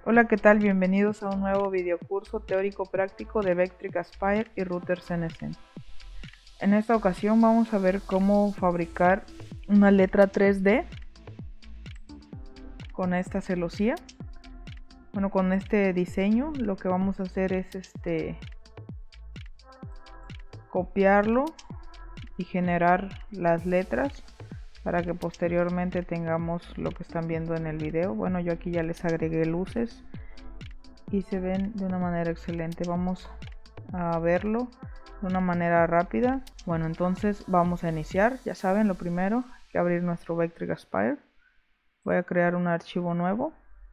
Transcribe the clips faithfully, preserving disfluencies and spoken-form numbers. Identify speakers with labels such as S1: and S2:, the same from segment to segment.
S1: Hola, ¿qué tal? Bienvenidos a un nuevo videocurso teórico-práctico de Vectric Aspire y Router C N C. En esta ocasión vamos a ver cómo fabricar una letra tres D con esta celosía. Bueno, con este diseño lo que vamos a hacer es este copiarlo y generar las letras para que posteriormente tengamos lo que están viendo en el video. Bueno, yo aquí ya les agregué luces y se ven de una manera excelente. Vamos a verlo de una manera rápida. Bueno, entonces vamos a iniciar. Ya saben, lo primero, hay que abrir nuestro Vectric Aspire. Voy a crear un archivo nuevo.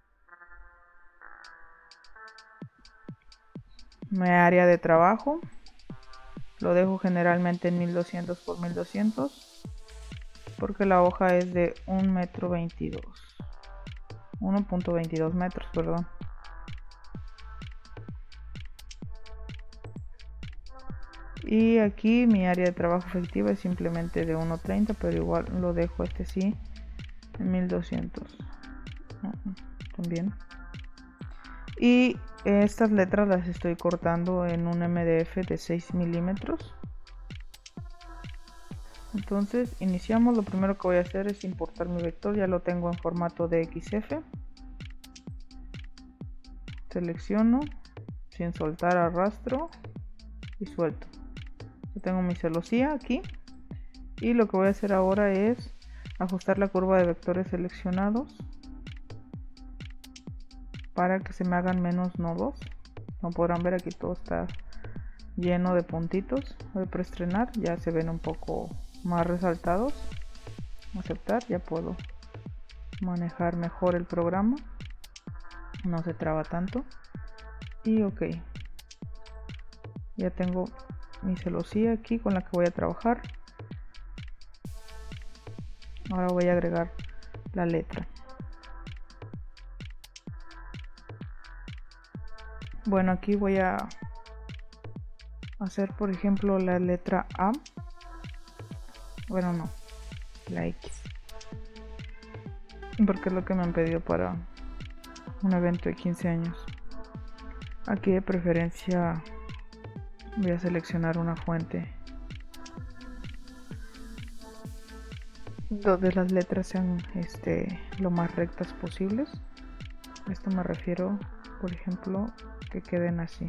S1: Mi área de trabajo lo dejo generalmente en mil doscientos por mil doscientos porque la hoja es de un metro veintidós, uno punto veintidós metros, perdón. Y aquí mi área de trabajo efectiva es simplemente de uno treinta, pero igual lo dejo este sí en mil doscientos también. Y estas letras las estoy cortando en un M D F de seis milímetros. Entonces iniciamos. Lo primero que voy a hacer es importar mi vector. Ya lo tengo en formato de X F. Selecciono sin soltar, arrastro y suelto. Yo tengo mi celosía aquí y lo que voy a hacer ahora es ajustar la curva de vectores seleccionados para que se me hagan menos nodos. Como podrán ver, aquí todo está lleno de puntitos. Voy a preestrenar, ya se ven un poco más resaltados. Aceptar, ya puedo manejar mejor el programa, no se traba tanto. Y ok, ya tengo mi celosía aquí con la que voy a trabajar. Ahora voy a agregar la letra. Bueno, aquí voy a hacer, por ejemplo, la letra A. Bueno, no, la X, porque es lo que me han pedido para un evento de quince años. Aquí de preferencia voy a seleccionar una fuente donde las letras sean este, lo más rectas posibles. A esto me refiero, por ejemplo, que queden así.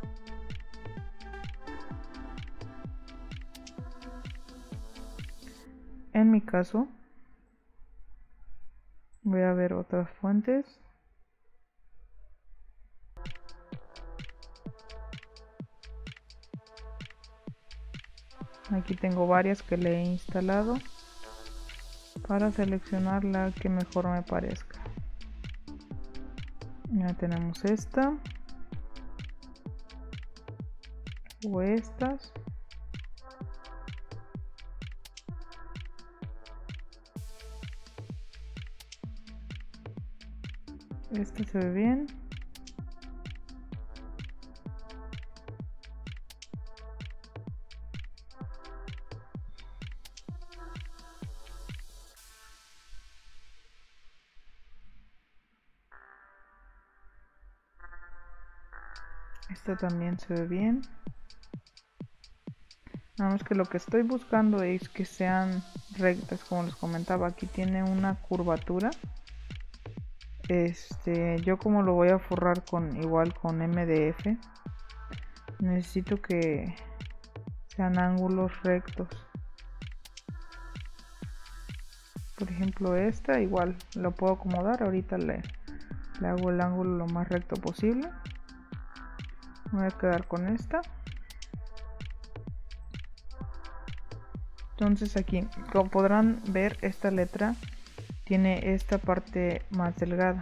S1: En mi caso voy a ver otras fuentes. Aquí tengo varias que le he instalado para seleccionar la que mejor me parezca. Ya tenemos esta o estas. Esta se ve bien. Esta también se ve bien. Nada más que lo que estoy buscando es que sean rectas, como les comentaba. Aquí tiene una curvatura. Este, yo como lo voy a forrar con igual con M D F, necesito que sean ángulos rectos. Por ejemplo, esta igual lo puedo acomodar. Ahorita le, le hago el ángulo lo más recto posible. Me voy a quedar con esta. Entonces aquí, como podrán ver, esta letra tiene esta parte más delgada.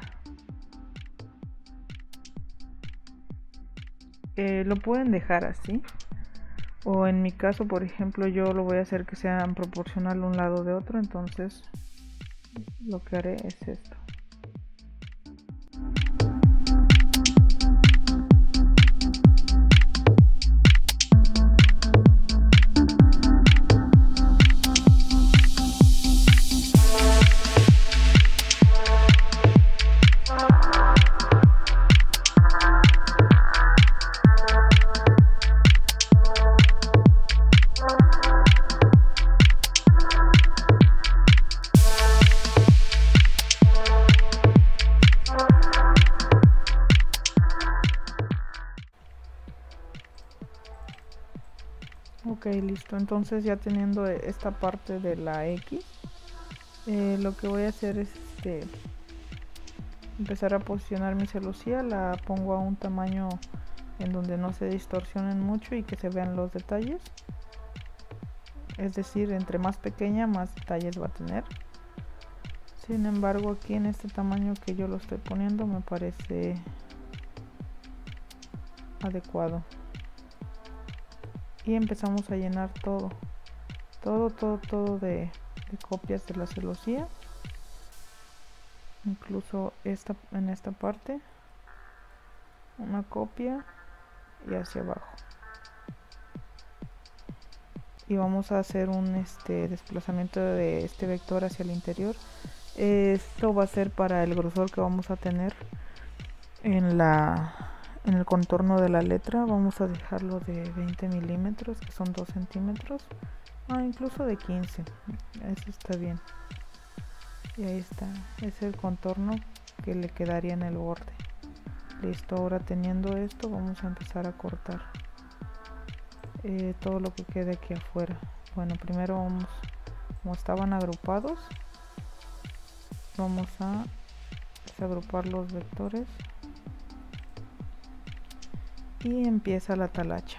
S1: Eh, lo pueden dejar así, o en mi caso, por ejemplo, yo lo voy a hacer que sean proporcional un lado de otro. Entonces lo que haré es esto. Ok, listo. Entonces ya teniendo esta parte de la X, eh, lo que voy a hacer es este, empezar a posicionar mi celosía. La pongo a un tamaño en donde no se distorsionen mucho y que se vean los detalles. Es decir, entre más pequeña, más detalles va a tener. Sin embargo, aquí en este tamaño que yo lo estoy poniendo me parece adecuado. Y empezamos a llenar todo, todo, todo, todo de, de copias de la celosía. Incluso esta, en esta parte, una copia y hacia abajo. Y vamos a hacer un este, desplazamiento de este vector hacia el interior. Esto va a ser para el grosor que vamos a tener en la en el contorno de la letra. Vamos a dejarlo de veinte milímetros, que son dos centímetros, ah, incluso de quince. Eso está bien. Y ahí está, es el contorno que le quedaría en el borde. Listo. Ahora teniendo esto, vamos a empezar a cortar eh, todo lo que quede aquí afuera. Bueno, primero vamos, como estaban agrupados, vamos a desagrupar los vectores y empieza la talacha.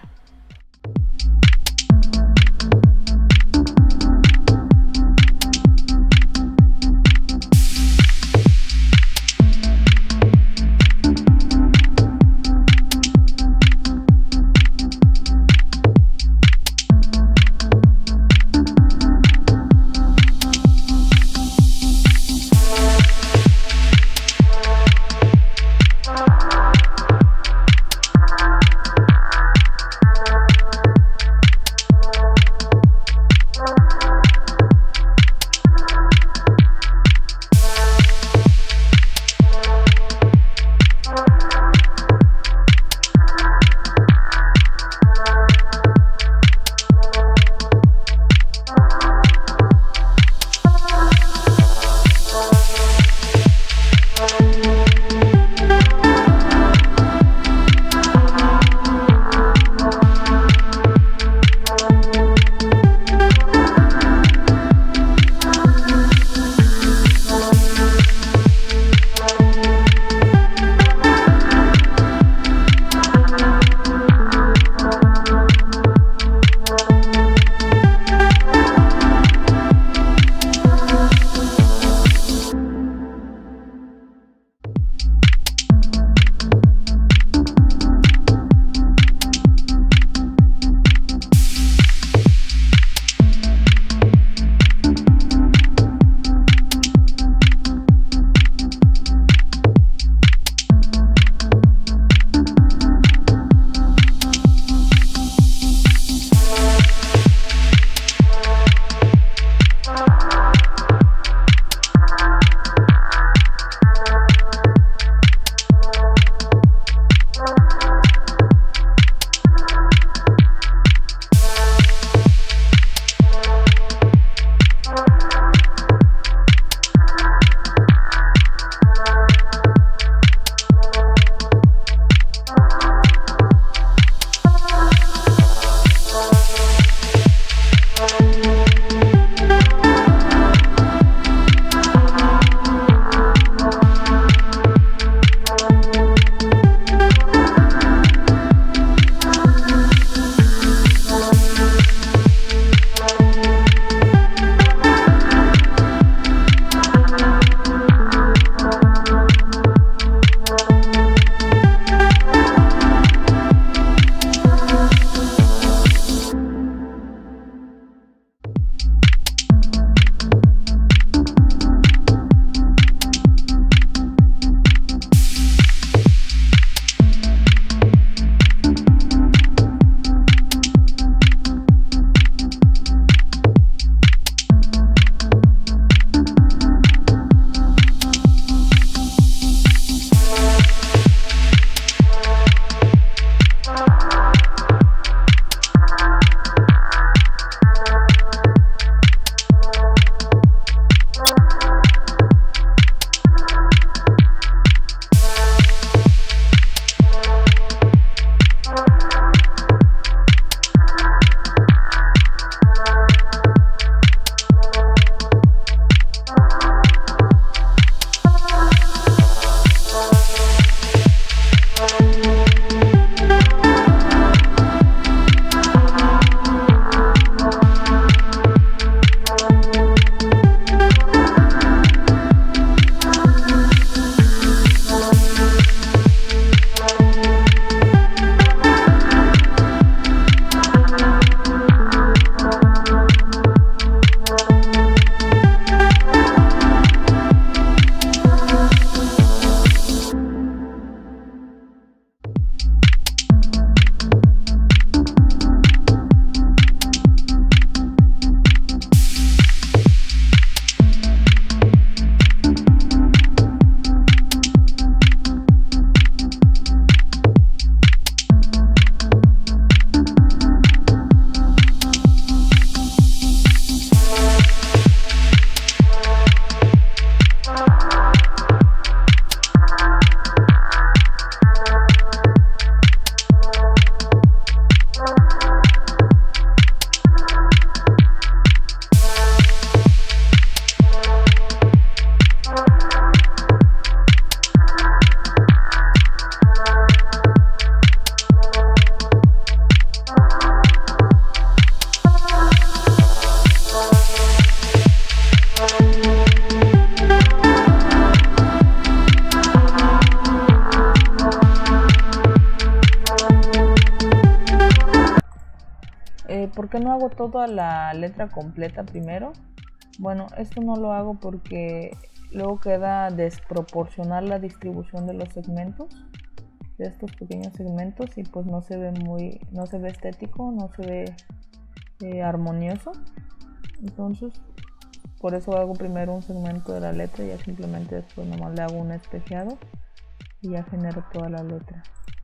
S2: qué no hago toda la letra completa primero? Bueno, esto no lo hago porque luego queda desproporcional la distribución de los segmentos, de estos pequeños segmentos, y pues no se ve muy, no se ve estético, no se ve eh, armonioso. Entonces, por eso hago primero un segmento de la letra y ya simplemente después nomás le hago un espejeado y ya genero toda la letra.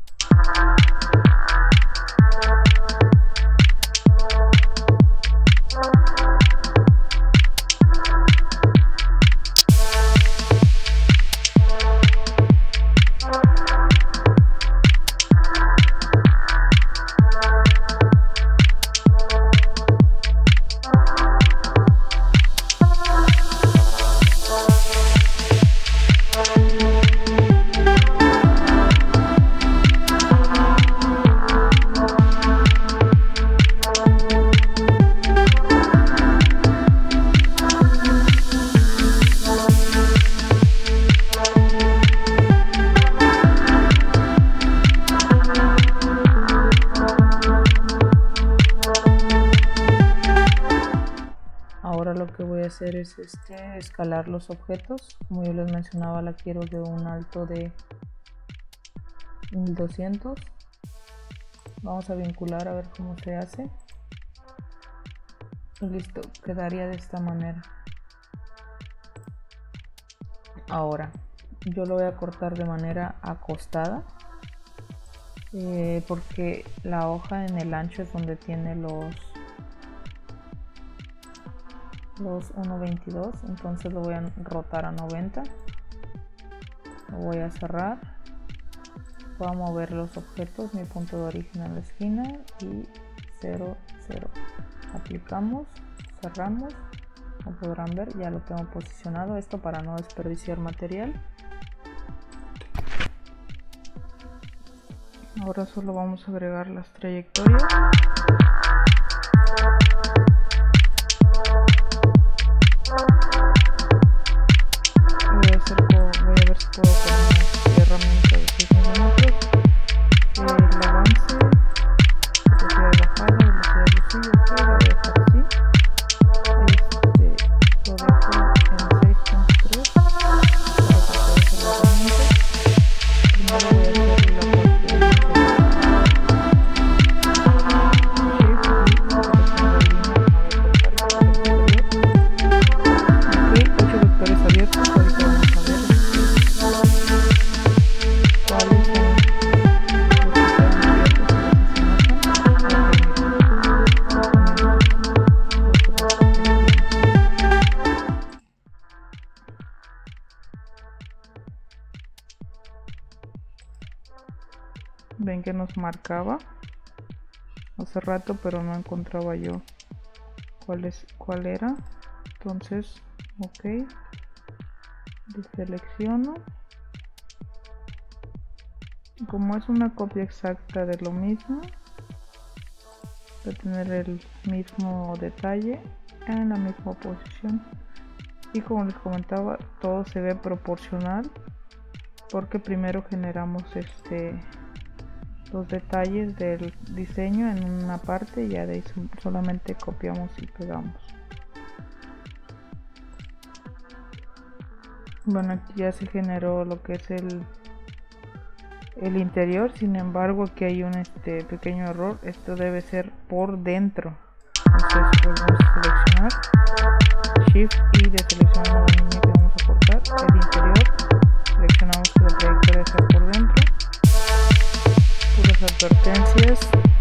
S2: Ahora lo que voy a hacer es este, escalar los objetos. Como yo les mencionaba, la quiero de un alto de mil doscientos. Vamos a vincular a ver cómo se hace. Y listo, quedaría de esta manera. Ahora, yo lo voy a cortar de manera acostada. Eh, porque la hoja en el ancho es donde tiene los... los uno veintidós, entonces lo voy a rotar a noventa, lo voy a cerrar, voy a mover los objetos, mi punto de origen en la esquina y cero, cero, aplicamos, cerramos, como podrán ver ya lo tengo posicionado, esto para no desperdiciar material. Ahora solo vamos a agregar las trayectorias. Voy a ver si puedo con una herramienta de seis milímetros el avance, velocidad de bajada, velocidad de suyo, ok, lo voy a dejar así. Este, lo dejo en seis punto tres para que pueda hacer la herramienta. Primero voy a hacer la parte de shift y selecciono la línea, ok, ocho vectores abiertos. Ahorita vamos a ver cuáles son los que quedan abiertos, a ver si se notan. Ven que nos marcaba hace rato, pero no encontraba yo cuál es cuál era. Entonces, ok, deselecciono. Como es una copia exacta de lo mismo, de tener el mismo detalle en la misma posición, y como les comentaba, todo se ve proporcional porque primero generamos este los detalles del diseño en una parte y ya de ahí solamente copiamos y pegamos. Bueno, aquí ya se generó lo que es el el interior, sin embargo aquí hay un este pequeño error, esto debe ser por dentro. Entonces volvemos a seleccionar shift y deseleccionamos la línea que vamos a cortar, el interior, seleccionamos que la trayectoria sea por dentro, puras advertencias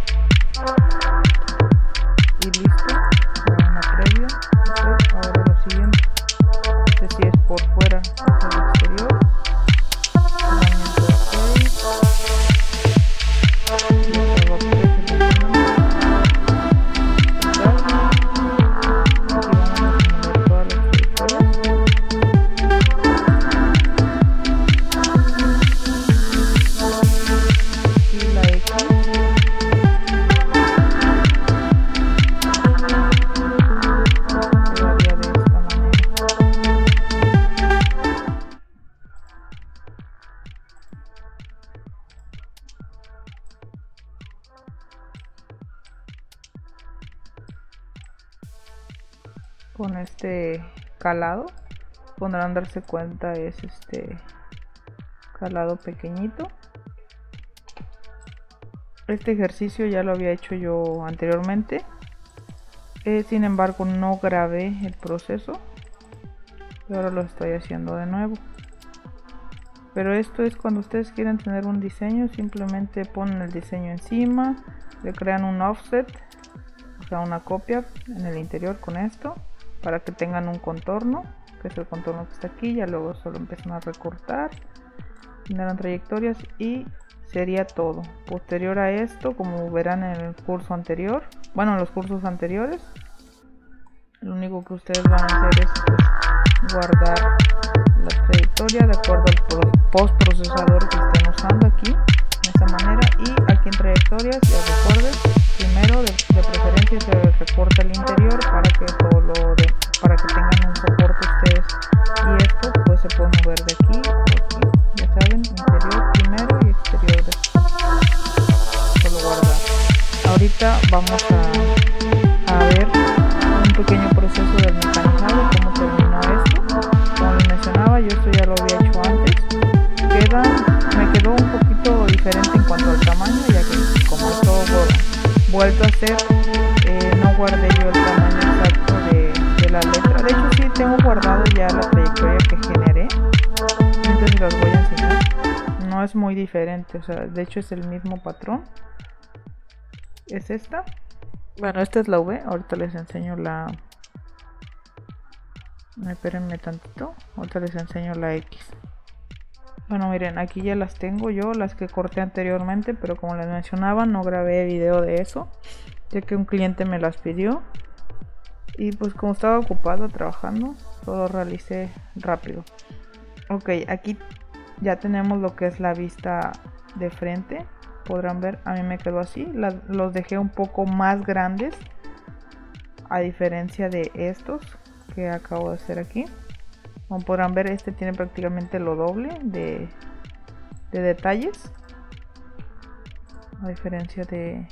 S2: y listo, para una previa. Okay, ahora lo siguiente, este sí es por fuera, este es el exterior. Y la X
S1: con este calado. Podrán darse cuenta, es este calado pequeñito. Este ejercicio ya lo había hecho yo anteriormente, eh, sin embargo no grabé el proceso y ahora lo estoy haciendo de nuevo. Pero esto es cuando ustedes quieren tener un diseño, simplemente ponen el diseño encima, le crean un offset, o sea una copia en el interior con esto, para que tengan un contorno, que es el contorno que está aquí. Ya luego solo empiezan a recortar, generan trayectorias y sería todo. Posterior a esto, como verán en el curso anterior, bueno en los cursos anteriores, lo único que ustedes van a hacer es pues, guardar la trayectoria de acuerdo al post procesador que estén usando aquí, de esta manera. Y aquí en trayectorias, ya recuerden, primero de, de preferencia se recorta el interior para que todo lo de, para que tengan un soporte ustedes, y esto pues se puede mover de aquí o aquí, ya saben, interior primero y exterior después. Solo guardar. Ahorita vamos a, a ver un pequeño proceso del mecanizado, cómo terminó esto. Como les mencionaba, yo esto ya lo había hecho antes. Queda, me quedó un poquito diferente en cuanto al tamaño, ya que como esto vuelto a hacer, eh, no guardé yo el tamaño exacto de, de la letra. De hecho sí tengo guardado ya la trayectoria que generé, entonces los voy a enseñar. No es muy diferente, o sea, de hecho es el mismo patrón. Es esta. Bueno, esta es la V. Ahorita les enseño la... Espérenme tantito. Ahorita les enseño la X. Bueno, miren, aquí ya las tengo yo, las que corté anteriormente, pero como les mencionaba, no grabé video de eso, ya que un cliente me las pidió. Y pues como estaba ocupado trabajando, todo realicé rápido. Ok, aquí ya tenemos lo que es la vista de frente. Podrán ver, a mí me quedó así. La, los dejé un poco más grandes, a diferencia de estos que acabo de hacer aquí. Como podrán ver, este tiene prácticamente lo doble de, de detalles, a diferencia de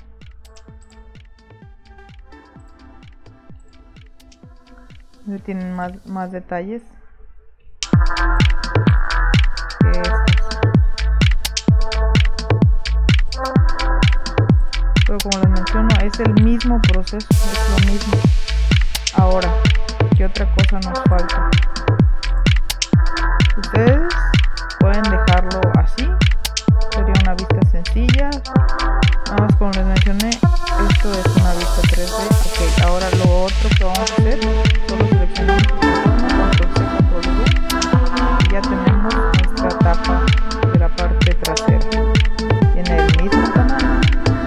S1: este tienen más, más detalles que estos. Pero como les menciono, es el mismo proceso, es lo mismo. Ahora, ¿qué otra cosa nos falta? Ustedes pueden dejarlo así, sería una vista sencilla. Nada más, como les mencioné, esto es una vista tres D. Ok, ahora lo otro que vamos a hacer, solo seleccionamos el contorno, control C, control V, y ya tenemos nuestra tapa de la parte trasera. Tiene el mismo tamaño.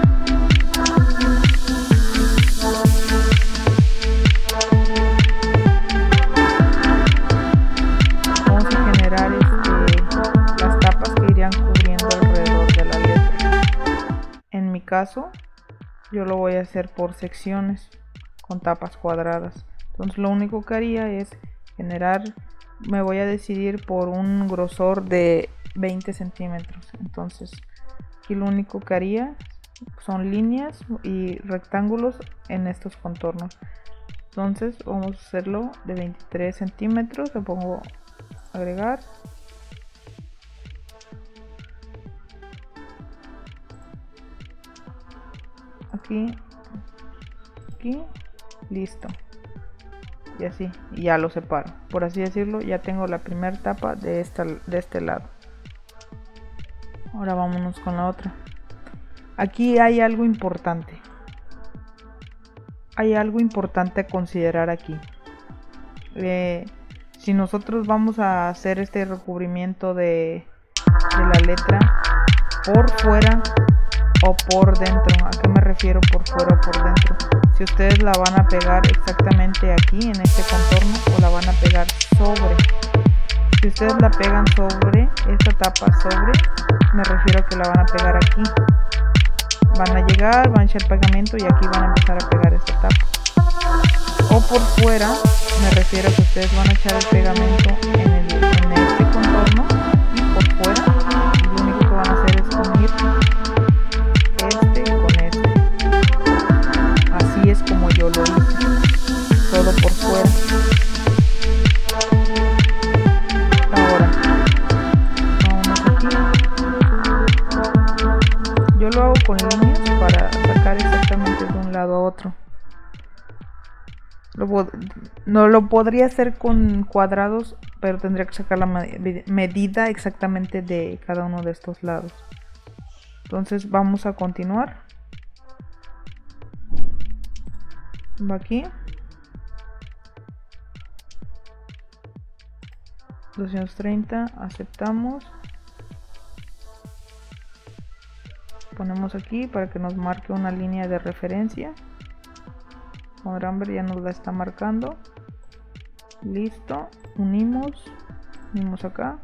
S1: Caso yo lo voy a hacer por secciones con tapas cuadradas. Entonces lo único que haría es generar, me voy a decidir por un grosor de veinte centímetros. Entonces aquí lo único que haría son líneas y rectángulos en estos contornos. Entonces vamos a hacerlo de veintitrés centímetros. Le pongo agregar. Aquí, aquí, listo, y así, y ya lo separo, por así decirlo. Ya tengo la primera tapa de, esta, de este lado. Ahora vámonos con la otra. Aquí hay algo importante, hay algo importante a considerar aquí. Eh, si nosotros vamos a hacer este recubrimiento de, de la letra por fuera o por dentro, ¿a qué me refiero por fuera o por dentro? Si ustedes la van a pegar exactamente aquí en este contorno o la van a pegar sobre. Si ustedes la pegan sobre, esta tapa sobre, me refiero a que la van a pegar aquí. Van a llegar, van a echar pegamento y aquí van a empezar a pegar esta tapa. O por fuera, me refiero a que ustedes van a echar el pegamento en, el, en este contorno, aquí por fuera, y lo único que van a hacer es unir este con este. Así es como yo lo hice, todo por fuera. Lo no lo podría hacer con cuadrados, pero tendría que sacar la medida exactamente de cada uno de estos lados. Entonces vamos a continuar. Va aquí. doscientos treinta, aceptamos. Ponemos aquí para que nos marque una línea de referencia. Como verán, ya nos la está marcando. Listo, unimos, unimos acá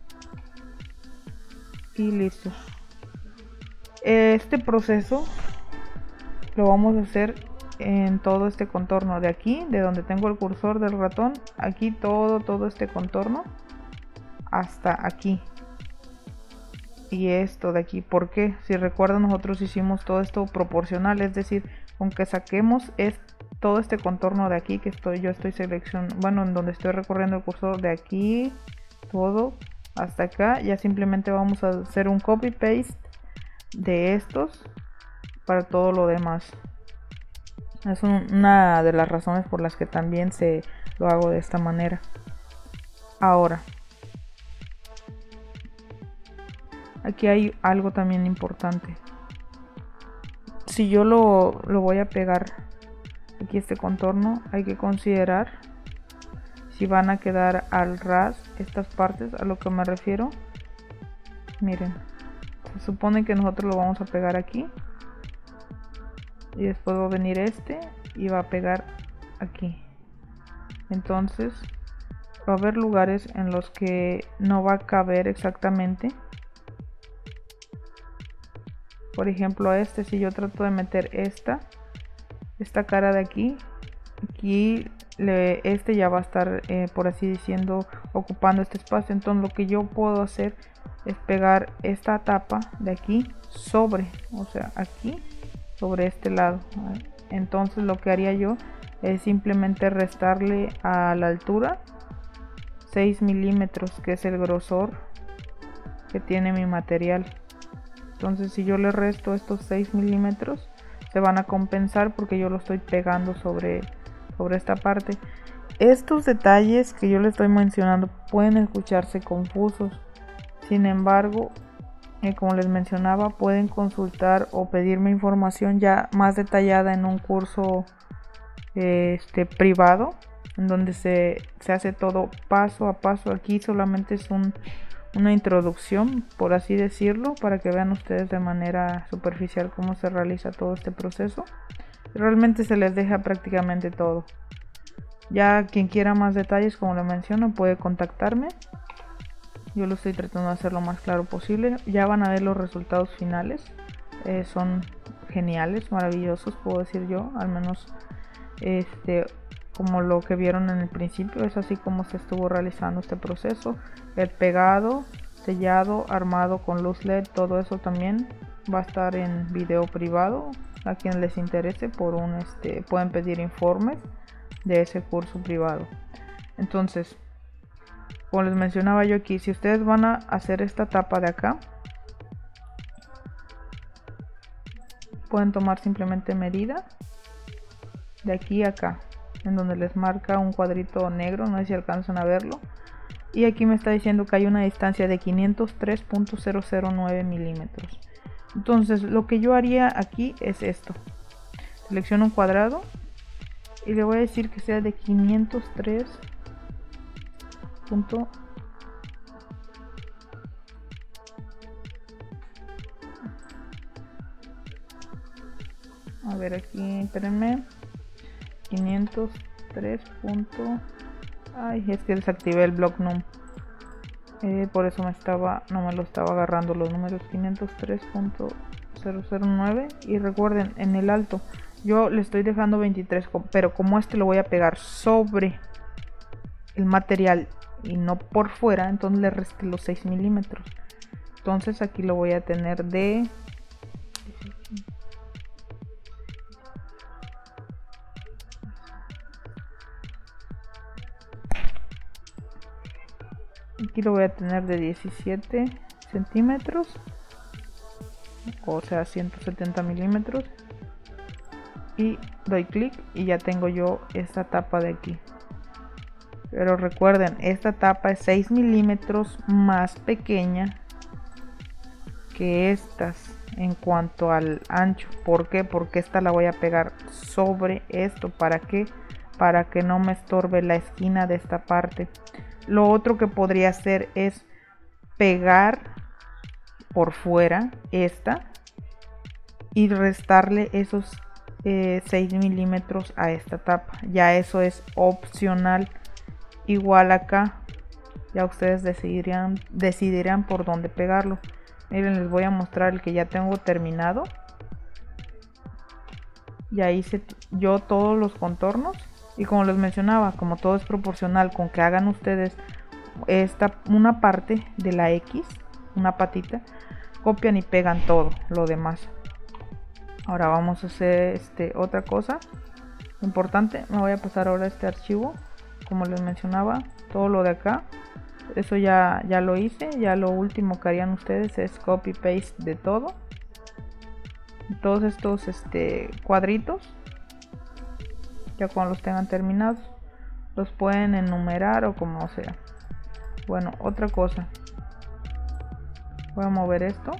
S1: y listo. Este proceso lo vamos a hacer en todo este contorno de aquí, de donde tengo el cursor del ratón, aquí todo, todo este contorno hasta aquí. Y esto de aquí, ¿por qué? Si recuerdan, nosotros hicimos todo esto proporcional, es decir, aunque saquemos es todo este contorno de aquí que estoy yo estoy seleccionando, bueno, en donde estoy recorriendo el cursor de aquí, todo hasta acá, ya simplemente vamos a hacer un copy paste de estos para todo lo demás. Es un, una de las razones por las que también se lo hago de esta manera. Ahora, aquí hay algo también importante. Si yo lo, lo voy a pegar aquí este contorno, hay que considerar si van a quedar al ras estas partes, a lo que me refiero. Miren, se supone que nosotros lo vamos a pegar aquí y después va a venir este y va a pegar aquí. Entonces va a haber lugares en los que no va a caber exactamente. Por ejemplo, este, si yo trato de meter esta esta cara de aquí, aquí le, este ya va a estar eh, por así diciendo ocupando este espacio. Entonces lo que yo puedo hacer es pegar esta tapa de aquí sobre, o sea, aquí sobre este lado. Entonces lo que haría yo es simplemente restarle a la altura seis milímetros, que es el grosor que tiene mi material. Entonces si yo le resto estos seis milímetros, se van a compensar porque yo lo estoy pegando sobre, sobre esta parte. Estos detalles que yo les estoy mencionando pueden escucharse confusos. Sin embargo, eh, como les mencionaba, pueden consultar o pedirme información ya más detallada en un curso eh, este, privado, en donde se, se hace todo paso a paso. Aquí solamente es un una introducción, por así decirlo, para que vean ustedes de manera superficial cómo se realiza todo este proceso. Realmente se les deja prácticamente todo. Ya quien quiera más detalles, como lo menciono, puede contactarme. Yo lo estoy tratando de hacer lo más claro posible. Ya van a ver los resultados finales. Eh, son geniales, maravillosos, puedo decir yo, al menos este como lo que vieron en el principio. Es así como se estuvo realizando este proceso. El pegado, sellado, armado con luz L E D, todo eso también va a estar en video privado. A quien les interese, por un este pueden pedir informes de ese curso privado. Entonces, como les mencionaba yo aquí, si ustedes van a hacer esta tapa de acá, pueden tomar simplemente medida de aquí a acá, en donde les marca un cuadrito negro, no sé si alcanzan a verlo, y aquí me está diciendo que hay una distancia de quinientos tres punto cero cero nueve milímetros. Entonces lo que yo haría aquí es esto: selecciono un cuadrado y le voy a decir que sea de quinientos tres punto a ver aquí, espérenme, quinientos tres. Ay, es que desactivé el block num, eh, por eso me estaba no me lo estaba agarrando los números. Quinientos tres punto cero cero nueve. Y recuerden, en el alto yo le estoy dejando veintitrés, pero como este lo voy a pegar sobre el material y no por fuera, entonces le resté los seis milímetros. Entonces aquí lo voy a tener de aquí lo voy a tener de diecisiete centímetros, o sea ciento setenta milímetros, y doy clic y ya tengo yo esta tapa de aquí. Pero recuerden, esta tapa es seis milímetros más pequeña que estas en cuanto al ancho. ¿Por qué? Porque esta la voy a pegar sobre esto. ¿Para qué? Para que no me estorbe la esquina de esta parte. Lo otro que podría hacer es pegar por fuera esta y restarle esos eh, seis milímetros a esta tapa. Ya eso es opcional. Igual acá ya ustedes decidirán decidirán por dónde pegarlo. Miren, les voy a mostrar el que ya tengo terminado. Ya hice yo todos los contornos y como les mencionaba, como todo es proporcional, con que hagan ustedes esta una parte de la X, una patita, copian y pegan todo lo demás. Ahora vamos a hacer este otra cosa importante. Me voy a pasar ahora este archivo, como les mencionaba, todo lo de acá. Eso ya, ya lo hice. Ya lo último que harían ustedes es copy paste de todo. Todos estos este, cuadritos, ya cuando los tengan terminados, los pueden enumerar o como sea. Bueno, otra cosa. Voy a mover esto.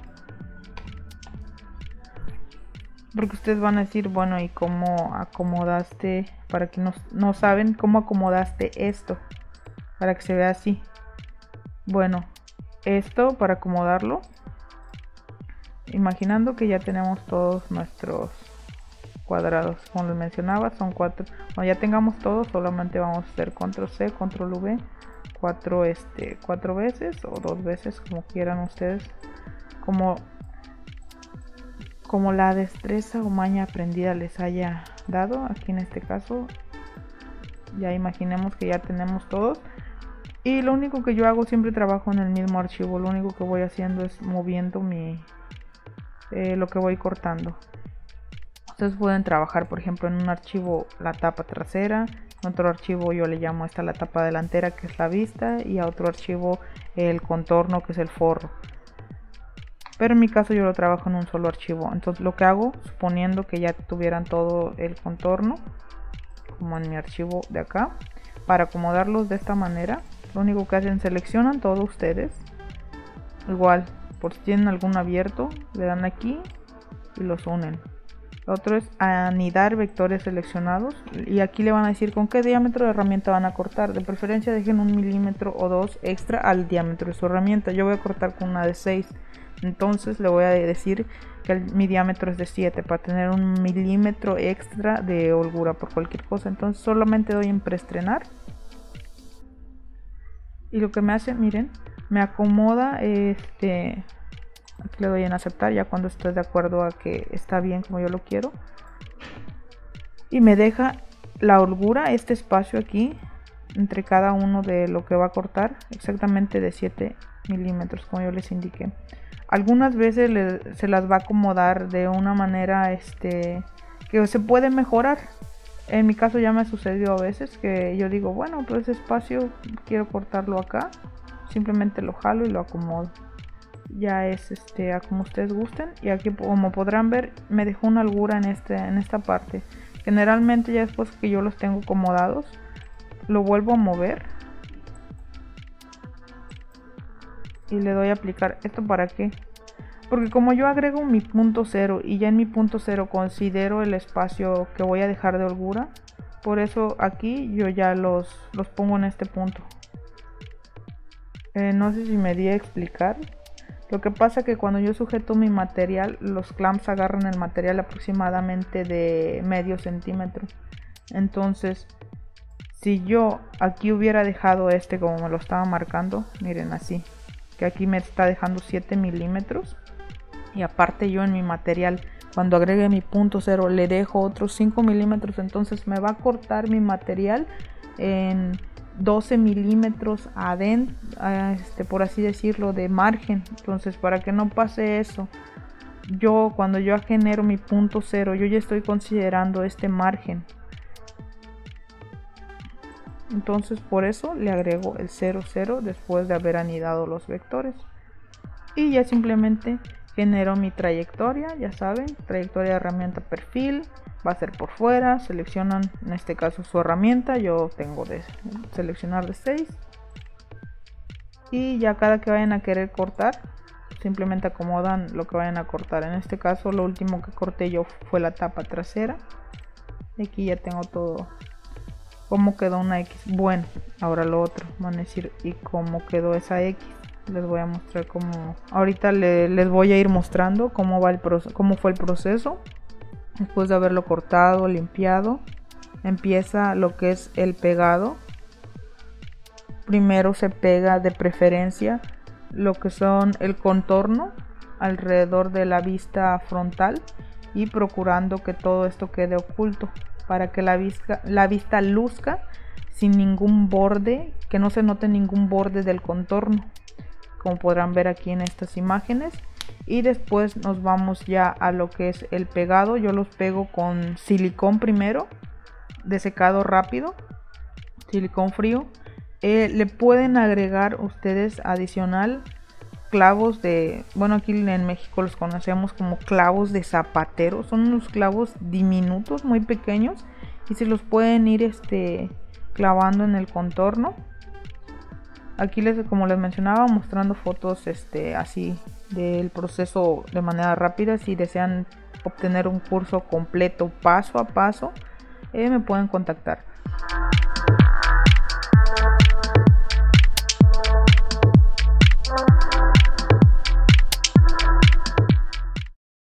S1: Porque ustedes van a decir, bueno, ¿y cómo acomodaste? Para que no, no saben cómo acomodaste esto para que se vea así. Bueno, esto para acomodarlo, imaginando que ya tenemos todos nuestros cuadrados, como les mencionaba, son cuatro. Cuando ya tengamos todo, solamente vamos a hacer control C, control V, cuatro, este, cuatro veces o dos veces, como quieran ustedes, como como la destreza o maña aprendida les haya dado. Aquí en este caso ya imaginemos que ya tenemos todos y lo único que yo hago, siempre trabajo en el mismo archivo. Lo único que voy haciendo es moviendo mi eh, lo que voy cortando. Ustedes pueden trabajar, por ejemplo, en un archivo la tapa trasera, en otro archivo yo le llamo esta la tapa delantera, que es la vista, y a otro archivo el contorno, que es el forro. Pero en mi caso yo lo trabajo en un solo archivo. Entonces lo que hago, suponiendo que ya tuvieran todo el contorno, como en mi archivo de acá, para acomodarlos de esta manera, lo único que hacen, seleccionan todo ustedes. Igual, por si tienen algún abierto, le dan aquí y los unen. Lo otro es anidar vectores seleccionados, y aquí le van a decir con qué diámetro de herramienta van a cortar. De preferencia dejen un milímetro o dos extra al diámetro de su herramienta. Yo voy a cortar con una de seis. Entonces le voy a decir que el, mi diámetro es de siete, para tener un milímetro extra de holgura por cualquier cosa. Entonces solamente doy en preestrenar y lo que me hace, miren, me acomoda este, aquí le doy en aceptar ya cuando estés de acuerdo a que está bien como yo lo quiero, y me deja la holgura, este espacio aquí entre cada uno de lo que va a cortar, exactamente de siete milímetros como yo les indiqué. Algunas veces le, se las va a acomodar de una manera este, que se puede mejorar. En mi caso ya me ha sucedido a veces que yo digo, bueno, pues ese espacio quiero cortarlo acá. Simplemente lo jalo y lo acomodo. Ya es este, a como ustedes gusten. Y aquí, como podrán ver, me dejó una holgura en, este, en esta parte. Generalmente ya después que yo los tengo acomodados, lo vuelvo a mover. Y le doy a aplicar. ¿Esto para qué? Porque como yo agrego mi punto cero y ya en mi punto cero considero el espacio que voy a dejar de holgura, por eso aquí yo ya los, los pongo en este punto. Eh, no sé si me di a explicar. Lo que pasa que cuando yo sujeto mi material, los clamps agarran el material aproximadamente de medio centímetro. Entonces, si yo aquí hubiera dejado este como me lo estaba marcando, miren así, que aquí me está dejando siete milímetros, y aparte yo en mi material cuando agregue mi punto cero le dejo otros cinco milímetros, entonces me va a cortar mi material en doce milímetros adentro, este, por así decirlo, de margen. Entonces, para que no pase eso, yo cuando yo genero mi punto cero, yo ya estoy considerando este margen. Entonces por eso le agrego el cero cero después de haber anidado los vectores, y ya simplemente genero mi trayectoria, ya saben, trayectoria de herramienta perfil, va a ser por fuera. Seleccionan en este caso su herramienta, yo tengo de seleccionar de seis, y ya cada que vayan a querer cortar simplemente acomodan lo que vayan a cortar. En este caso lo último que corté yo fue la tapa trasera. Aquí ya tengo todo cómo quedó una X. Bueno, ahora lo otro, van a decir, ¿y cómo quedó esa X? Les voy a mostrar cómo, ahorita le, les voy a ir mostrando cómo va el proceso, cómo fue el proceso. Después de haberlo cortado, limpiado, empieza lo que es el pegado. Primero se pega de preferencia lo que son el contorno alrededor de la vista frontal, y procurando que todo esto quede oculto para que la vista, la vista luzca sin ningún borde, que no se note ningún borde del contorno, como podrán ver aquí en estas imágenes. Y después nos vamos ya a lo que es el pegado. Yo los pego con silicón primero, de secado rápido, silicón frío. Eh, le pueden agregar ustedes adicional clavos de, bueno, aquí en México los conocemos como clavos de zapatero. Son unos clavos diminutos, muy pequeños, y se los pueden ir este clavando en el contorno. Aquí les, como les mencionaba, mostrando fotos este así del proceso de manera rápida. Si desean obtener un curso completo paso a paso, eh, me pueden contactar.